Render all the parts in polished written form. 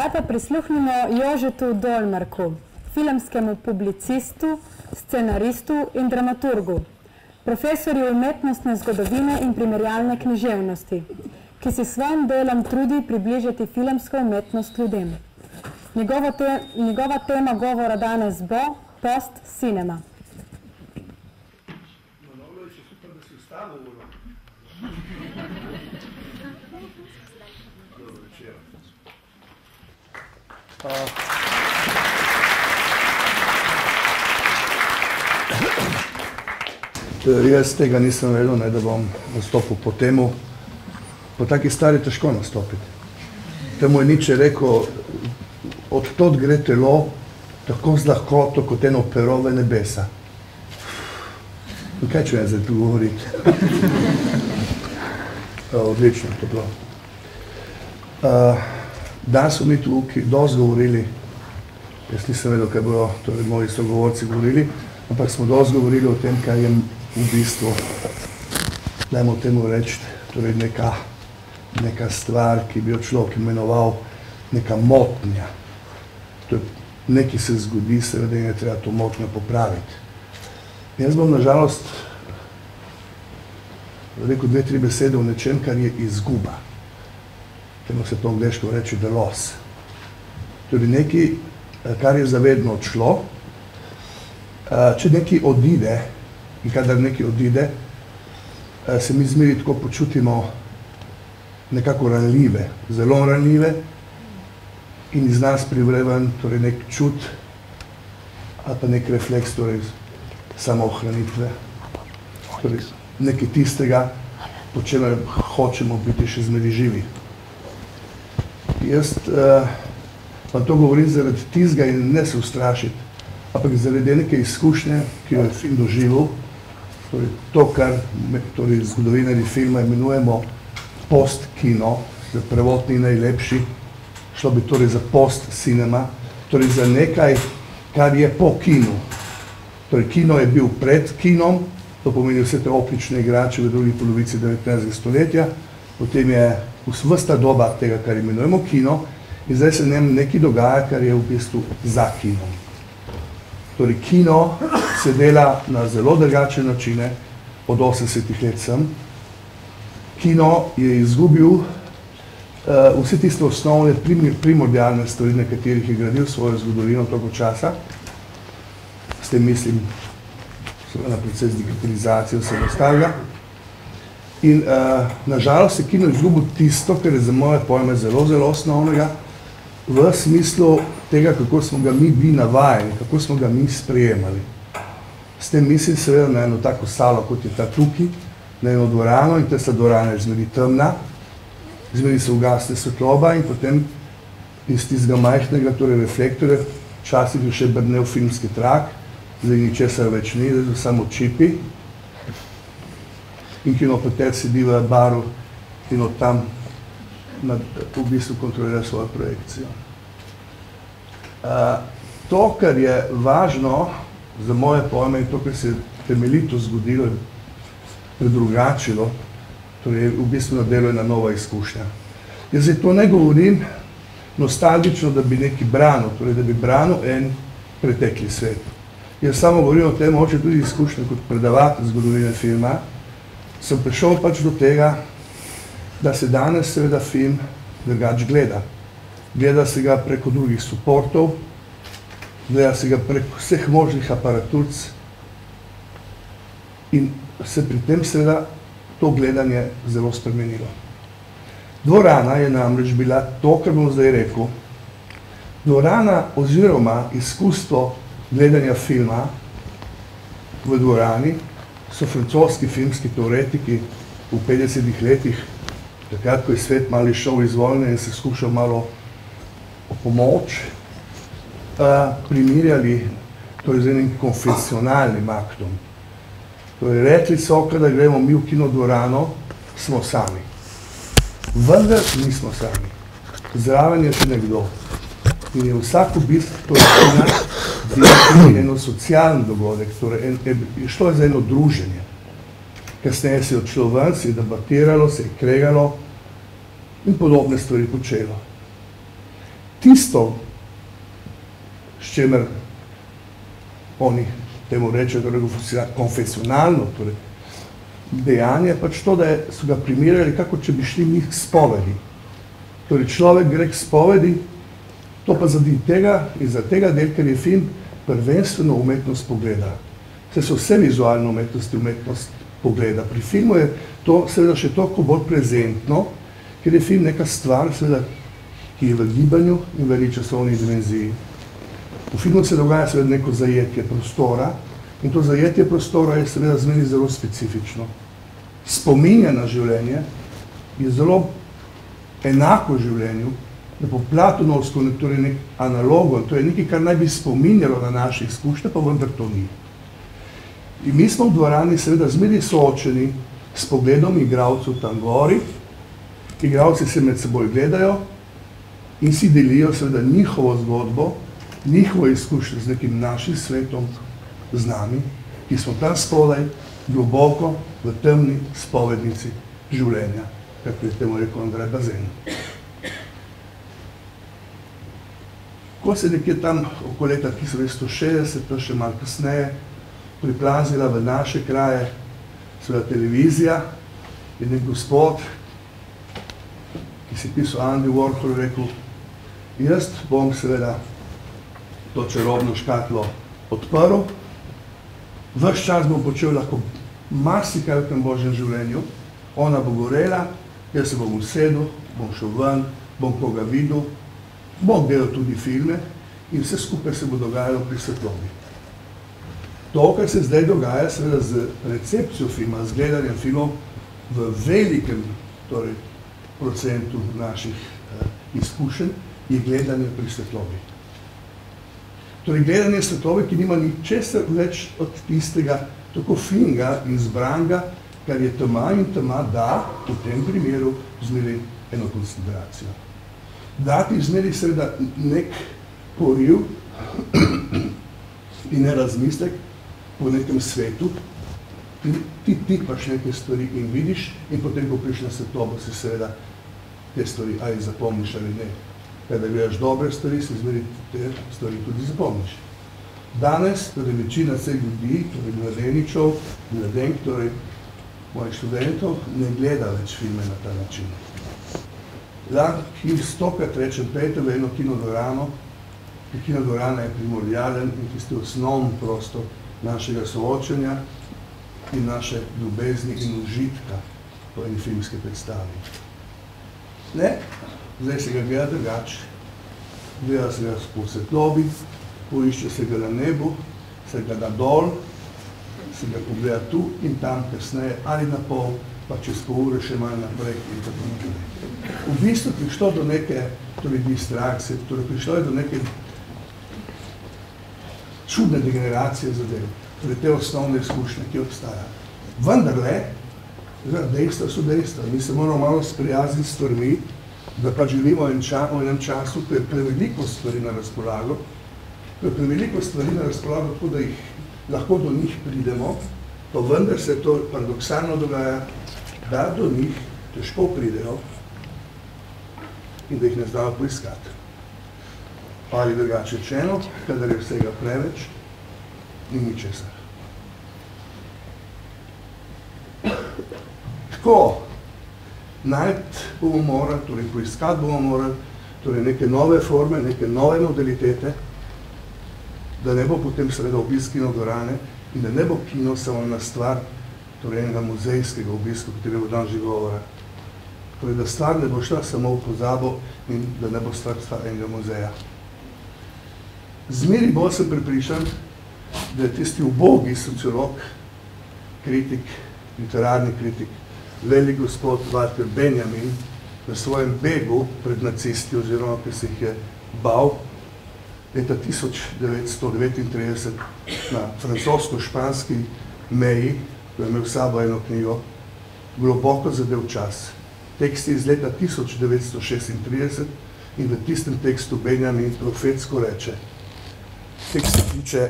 Zdaj pa prisluhnimo Jožetu Dolmarku, filmskemu publicistu, scenaristu in dramaturgu, profesorju umetnostne zgodovine in primerjalne književnosti, ki si svojim delom trudi približati filmsko umetnost ljudem. Njegova tema govora danes bo post-cinema. Jaz tega nisem vedel, da bom nastopil po temu. Po taki stvari težko nastopiti. Temu je Nietzsche rekel, od tod gre telo tako z lahkoto kot eno pero v nebesa. In kaj ću zdaj tu govoriti? Odlično to bilo. Danes smo mi tu dosti govorili, jaz nisem vedel, kaj bojo moji sogovorci govorili, ampak smo dosti govorili o tem, kaj je v bistvu, dajmo temu reči, torej neka stvar, ki bi jo človek imenoval neka motnja. Nekaj se zgodi, seveda je treba to motnjo popraviti. Jaz bom nažalost rekel 2-3 besede o nečem, kar je izguba. Temu se to angleško reče the loss. Torej nekaj, kar je zavedno odšlo. Če nekaj odide, in kadar nekaj odide, se mi zmeri tako počutimo nekako ranljive, zelo ranljive, in iz nas privre ven torej nek čut ali pa nek refleks torej samoohranitve, torej nekaj tistega, po čemer hočemo biti še zmeri živi. Jaz vam to govorim zaradi tistega in ne se ustrašiti, ampak zaradi neke izkušnje, ki jo je film doživel, torej to, kar zgodovinarji filma imenujemo post-kino, za prevod ni najlepši, šlo bi torej za post-cinema, torej za nekaj, kar je po kinu. Torej kino je bil pred kinom, to pomeni vse te optične igrače v drugi polovici 19. stoletja, potem je vsta doba tega, kar imenujemo kino, in zdaj se nekaj dogaja, kar je v bistvu za kinom. Torej kino se dela na zelo drugačne načine od 80-ih let sem. Kino je izgubil vse tiste osnovne primordialne stvari, na katerih je gradil svojo zgodovino toliko časa. S tem mislim na proces digitalizacije vsega ostalega. In nažalost je kino izgubil tisto, kar je za moje pojme zelo, zelo osnovnega, v smislu tega, kako smo ga mi bili navajeni, kako smo ga mi sprejemali. S tem mislim seveda na eno tako salo, kot je ta tukaj, na eno dvorano, in ta dvorana je zmeri temna, zmeri se ugasne svetloba in potem iz tistega majhnega reflektorja včasih je še brnel filmski trak, zdaj ničesar več ni, zdaj so samo čipi. In kinopater sedi v baru in od tam v bistvu kontrolira svojo projekcijo. To, kar je važno za moje pojme in to, kar se je temeljito zgodilo in predrugačilo, torej v bistvu na delo ena nova izkušnja. Jaz zdaj to ne govorim nostalgično, da bi nekaj branil, torej da bi branil en pretekli svet. Jaz samo govorim o tem, hoče tudi izkušnja kot predavatelj zgodovine filma, sem prišel pač do tega, da se danes seveda film drugače gleda. Gleda se ga preko drugih suportov, gleda se ga preko vseh možnih aparaturc in se pri tem seveda to gledanje zelo spremenilo. Dvorana je namreč bila to, kar bom zdaj rekel. Dvorana oziroma izkustvo gledanja filma v dvorani so francoski filmski teoretiki v 50-ih letih, takrat, ko je svet malo išel iz vojne in se skušal malo o pomoč, primerjali z enim konfesionalnim aktom. Torej, rekli so, kada gremo mi v kinodvorano, smo sami. Vendar nismo sami. Zraven je še nekdo. In je vsak obisk, to je eno socialni dogodek, torej šlo je za eno druženje. Kasneje se je odšlo ven, se je debatiralo, se je kregalo in podobne stvari počelo. tisto, s čemer oni temu rečejo, torej konfesionalno, torej dejanje, pač to, da so ga primerjali, kako če bi šli mi k spovedi. Torej človek gre k spovedi, to pa zaradi tega in za tega del, ker je film prvenstveno umetnost pogleda. Vse so vse vizualne umetnosti umetnost pogleda. Pri filmu je to seveda še toliko bolj prezentno, ker je film neka stvar, seveda, ki je v gibanju in v časovni dimenziji. V filmu se dogaja seveda neko zajetje prostora in to zajetje prostora je seveda zmeni zelo specifično. Spominja na življenje je zelo enako življenju, da po platonovsko, torej nek analogon, to je nekaj, kar naj bi spominjalo na naše izkušnje, pa vendar to ni. In mi smo v dvorani seveda zmeri soočeni s pogledom igralcev tam gori, igralci se med seboj gledajo in si delijo seveda njihovo zgodbo, njihovo izkušnje z nekim našim svetom, z nami, ki smo tam spodaj, globoko v temni spovednici življenja, kako je temu rekel Andrej Bazen. Ko se nekje tam okoli leta 1960, pa še malo kasneje, priplazila v naše kraje seveda televizija, je nek gospod, ki si pisal Andy Warhol, rekel, jaz bom seveda to čarobno škatlo odprl, ves čas bom počel lahko marsikaj v tem božjem življenju, ona bo gorela, jaz se bom usedel, bom šel ven, bom koga videl, bom delal tudi filme in vse skupaj se bo dogajalo pri svetlobi. To, kar se zdaj dogaja, seveda z recepcijo filma, z gledanjem filmov v velikem procentu naših izkušenj, je gledanje pri svetlobi. Torej, gledanje svetlobe, ki nima ničesar več od tistega tako finega in zbranga, kar je tema in tema da v tem primeru zmeri eno koncentracijo. Dati zmeri seveda nek poriv in ne razmislek po nekem svetu, ti pač neke stvari in vidiš in potem, ko priš na svetlobo, si seveda te stvari ali zapomniš ali ne. Kada gledaš dobre stvari, si zmeri te stvari tudi zapomniš. Danes, torej večina vseh ljudi, torej mladeničev, mladenk, torej mojih študentov, ne gleda več filme na ta način. Lahko stokrat rečem, pejte v eno kinodvorano, ki kinodvorana je primordialen in tisti osnovni prostor našega soočenja in naše ljubezni in užitka po eni filmske predstavi. Ne, zdaj se ga gleda drugače. Gleda se ga po svetlobi, poišče se ga na nebu, se ga da dol, se ga pogleda tu in tam kasneje ali na pol, pa čez pol ure še malo naprej in tako naprej. V bistvu prišlo do neke distrakcije, prišlo je do neke čudne degeneracije zadev, torej te osnovne izkušnje, ki obstaja. Vendarle, dejstva so dejstva. Mi se moramo malo sprijazniti s stvarmi, da pa živimo v enem času, ko je preveliko stvari na razpolago, tako da lahko do njih pridemo, pa vendar se to paradoksalno dogaja, da do njih težko pridejo in da jih ne znajo poiskati. Ali drugače rečeno, kadar je vsega preveč, ni ničesar. Tako, najti bomo morali, torej poiskati bomo morali, torej neke nove forme, neke nove modalitete, da ne bo potem seveda obisk kinodvorane in da ne bo kino samo ena stvar, torej enega muzejskega obiska, o katerem bo danes že govora. Torej, da stvar ne bo šla samo v pozabo in da ne bo stvar enega muzeja. Zmeri bolj sem prepričan, da je tisti ubogi sociolog, kritik, literarni kritik, velik gospod Walter Benjamin v svojem begu pred nacisti oziroma, ki se jih je bal, leta 1939 na francosko-španski meji, ko je imel v sabo eno knjigo, globoko zadev čas. Tekst je iz leta 1936 in v tistem tekstu Benjamin profetsko reče, tekst se tiče,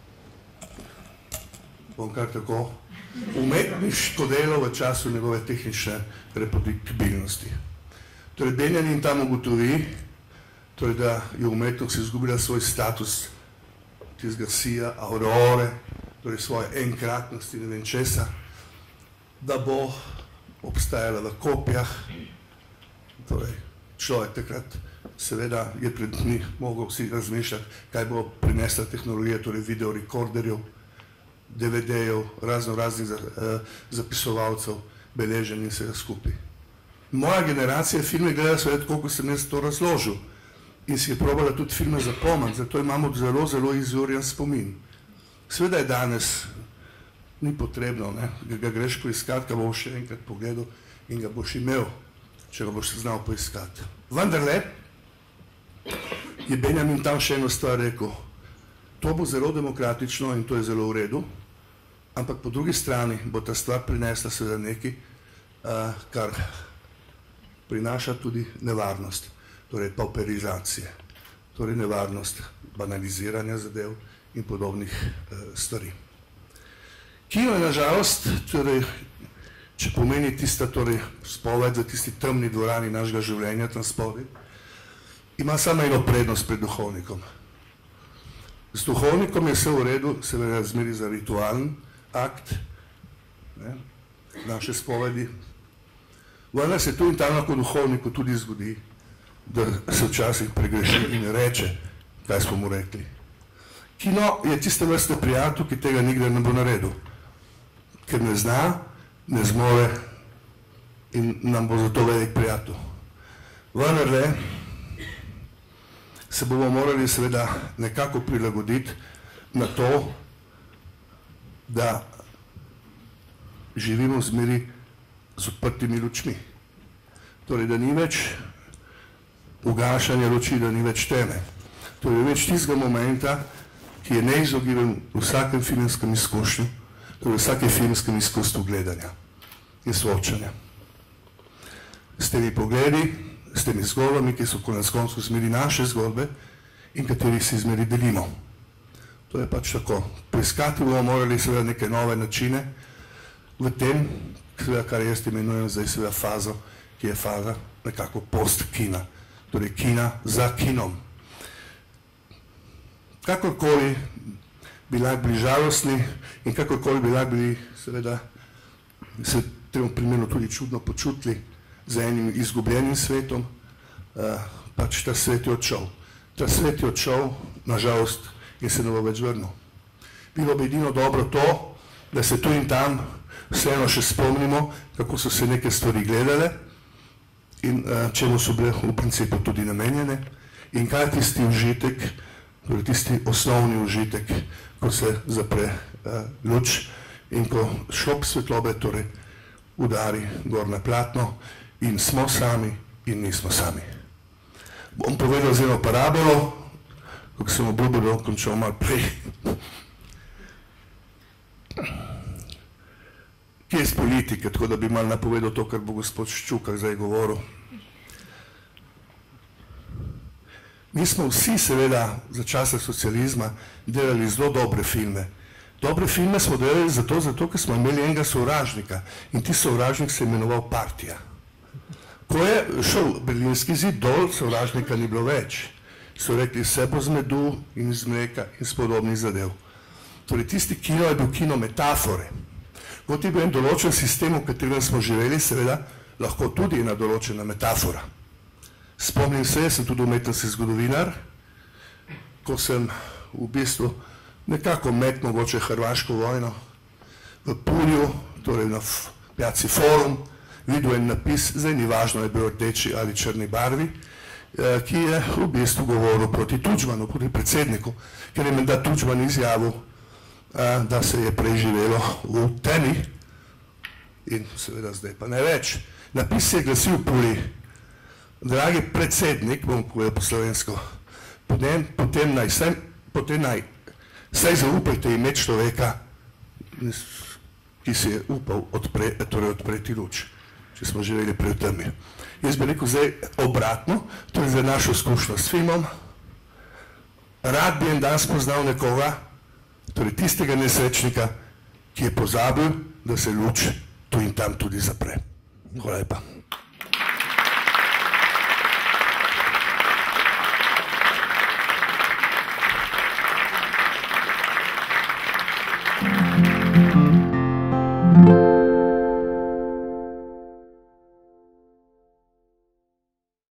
bom kar tako, umetniško delo v času njegove tehnične reproduktibilnosti. Torej, Benjamin tam ugotovi, torej da je umetnost izgubila svoj status tistega sija, aurore, torej svoje enkratnosti, ne vem česa, da bo obstajala v kopijah, torej človek takrat seveda je pred njih mogel vsi razmišljati, kaj bo prinesla tehnologija, torej videorekorderjev, DVD-jev, raznih zapisovalcev, beleženj in vsega skupaj. Moja generacija filme gleda seveda tako, kot sem jaz to razložil in si je probala tudi filme zapomniti, zato imamo zelo, zelo izurjen spomin. Seveda je danes, ni potrebno, ga greš poiskati, ga boš še enkrat pogledal in ga boš imel, če ga boš znal poiskati. Vendarle je Benjamin tam še eno stvar rekel, to bo zelo demokratično in to je zelo v redu, ampak po drugi strani bo ta stvar prinesla seveda nekaj, kar prinaša tudi nevarnost, torej pauperizacije, torej nevarnost banaliziranja zadev in podobnih stvari. Kino je nažalost, torej, če pomeni tista spoved za tisti temni dvorani našega življenja, tam spodaj, ima samo eno prednost pred duhovnikom. Z duhovnikom je vse v redu, seveda zmeri za ritualen akt, naše spovedi. Vendar se tu in tam lahko duhovniku tudi zgodi, da se včasih pregreši in reče, kaj smo mu rekli. Kino je tiste vrste prijatelj, ki tega nikdar ne bo naredil, ker ne zna, ne zmore in nam bo zato velik prijatelj. Vendarle se bomo morali seveda nekako prilagoditi na to, da živimo zmeri z odprtimi lučmi. Torej, da ni več ugašanja luči, da ni več teme. Torej, več tistega momenta, ki je neizogiben v vsakem filmskem izkušnju, torej v vsakem filmskem izkustvu gledanja in soočanja. S temi pogledi, s temi zgodbami, ki so konec koncev zmeri naše zgodbe in katerih si zmeri delimo. To je pač tako. Poiskati bomo morali seveda neke nove načine v tem, kar jaz imenujem zdaj seveda fazo, ki je faza nekako post-kina, torej kina za kinom. Kakorkoli bi lahko bili žalostni in kakorkoli bi lahko bili seveda se v tem primeru tudi čudno počutili za enim izgubljenim svetom, pač ta svet je odšel. Ta svet je odšel, nažalost, in se ne bo več vrnil. Bilo bi edino dobro to, da se tu in tam vseeno še spomnimo, kako so se neke stvari gledale in čemu so bile v principu tudi namenjene in kaj je tisti užitek, torej tisti osnovni užitek, ko se zapre luč in ko šop svetlobe torej udari gor na platno in smo sami in nismo sami. Bom povedal z eno parabolo, kako sem obljubil, da končal malo prej. Ki je iz politike, tako da bi malo napovedal to, kar bo gospod Ščukar zdaj govoril. Mi smo vsi seveda za časa socializma delali zelo dobre filme. Dobre filme smo delali zato, ker smo imeli enega sovražnika in ti sovražnik se je imenoval partija. Ko je šel Berlinski zid dol, sovražnika ni bilo več. So rekli, vse bo z medu in iz mleka in s podobnih zadev. Torej, tisti kino je bil kino metafore. Kot je bil en določen sistem, v katerem smo živeli, seveda, lahko tudi ena določena metafora. Spomnim se, sem tudi umetnostni zgodovinar, ko sem v bistvu nekako med mogoče Hrvaško vojno v Pulju, torej na pijaci Forum, videl en napis, zdaj ni važno, je bil rdeči ali črni barvi, ki je v bistvu govoril proti Tudžmanu, proti predsedniku, ker je menda Tudžman izjavil, da se je preživelo v temi in seveda zdaj pa ne več. Napis se je glasil v Puli, dragi predsednik, bom povedal po slovensko, potem naj saj zaupajte ime človeka, ki si je upal odpreti luč, če smo živeli pred temi. Jaz bi rekel zdaj obratno, to je za našo izkušnjo s filmom. Rad bi en dan spoznal nekoga, torej tistega nesrečnika, ki je pozabil, da se luč tu in tam tudi zapre. Hvala lepa.